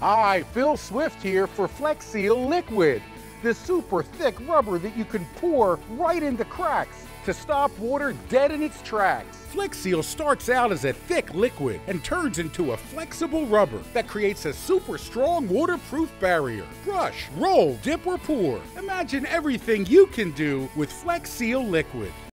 Hi, Phil Swift here for Flex Seal Liquid, the super thick rubber that you can pour right into cracks to stop water dead in its tracks. Flex Seal starts out as a thick liquid and turns into a flexible rubber that creates a super strong waterproof barrier. Brush, roll, dip, or pour. Imagine everything you can do with Flex Seal Liquid.